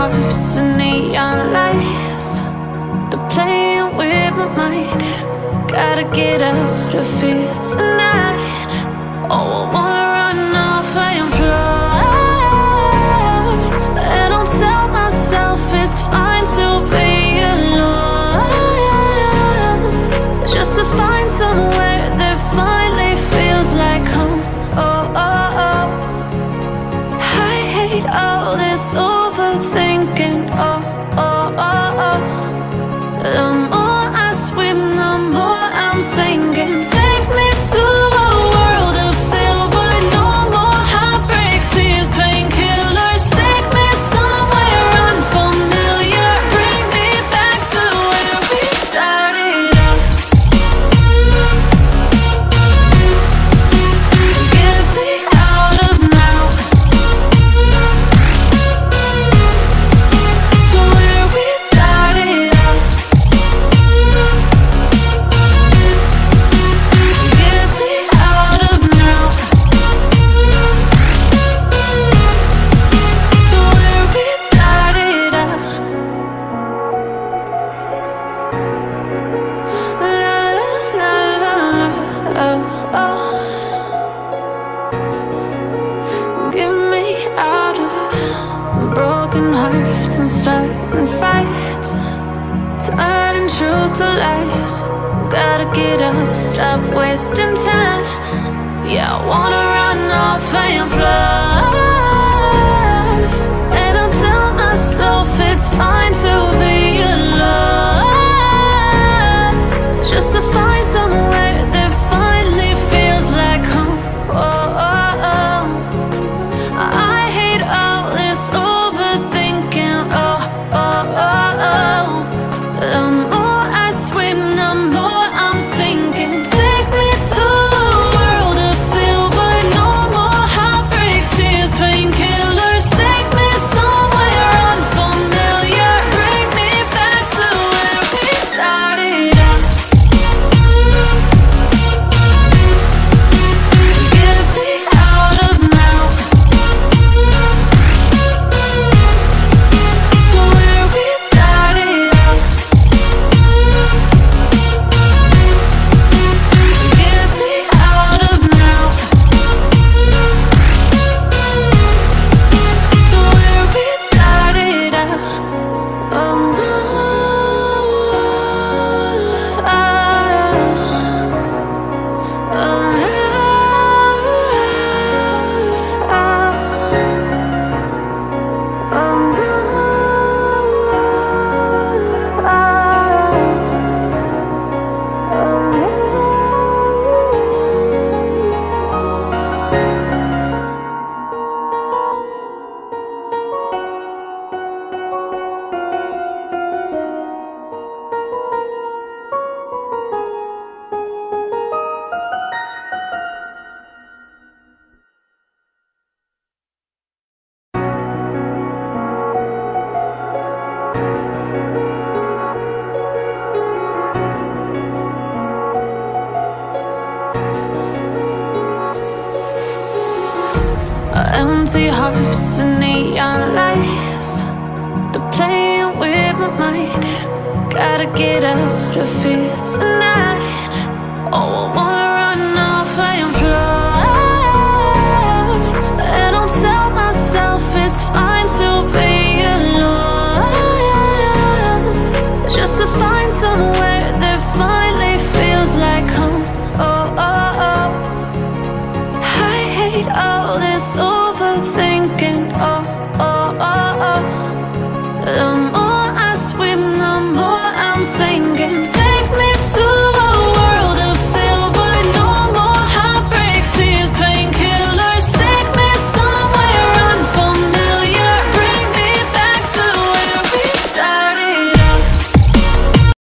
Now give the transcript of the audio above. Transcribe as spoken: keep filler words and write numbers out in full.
hearts and neon lights. They're playing with my mind. Gotta get out of here tonight. Oh, I wanna run off and fly, and I'll tell myself it's fine to be alone, just to find somewhere that finally feels like home. Oh, oh, oh. I hate all this overthinking. Oh, oh, oh, oh. The more I swim, the more I'm sinking. Take me to a world of silver. No more heartbreaks, tears, painkillers. Take me somewhere unfamiliar. Bring me back to where we started out. Get me out of now, to where we started out. Get me out of now, to where we started out. La la la la la, oh, oh. Get me out of broken hearts and starting fights, turning truth to lies. Gotta get up, stop wasting time. Yeah, I wanna run off and fly, and I'll tell myself it's fine to be alone, just to find somewhere that finally feels like home. Oh, oh, oh. I hate all this overthinking. Oh, oh, oh, oh. The more I swim, the more I'm sinking. Take me to a world of silver. No more heartbreaks, tears, painkillers. Take me somewhere unfamiliar. Bring me back to where we started out. Get me out of now, to where we started out. Get me out of now, to where we started out. Oh no, oh, empty hearts and neon lights. They're playing with my mind. Gotta get out of here tonight. Oh, I wanna run off and fly, and I'll tell myself it's fine to be alone, just to find somewhere that finally feels like home. Oh, oh, oh. I hate all this overthinking.